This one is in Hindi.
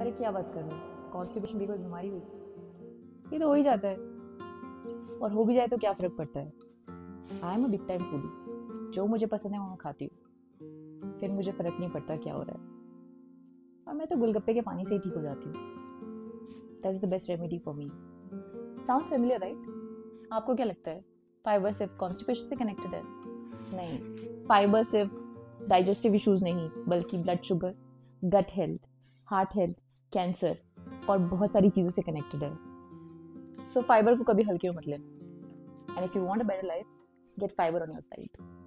अरे क्या बात कर रहे हो, कॉन्स्टिपेशन भी कोई बीमारी हुई? ये तो हो ही जाता है, और हो भी जाए तो क्या फर्क पड़ता है। I am a big time foodie, जो मुझे पसंद है वो मैं खाती हूँ, फिर मुझे फर्क नहीं पड़ता क्या हो रहा है। और मैं तो गोलगप्पे के पानी से ही ठीक हो जाती हूँ। That is the best remedy for me. Sounds familiar right? आपको क्या लगता है, फाइबर सिर्फ कॉन्स्टिपेशन से कनेक्टेड है? नहीं, फाइबर सिर्फ डाइजेस्टिव इश्यूज नहीं, बल्कि blood sugar, gut health, heart health, cancer और बहुत सारी चीज़ों से कनेक्टेड है। सो फाइबर को कभी हल्के में मत लेना। And if you want a better life, get fibre on your side.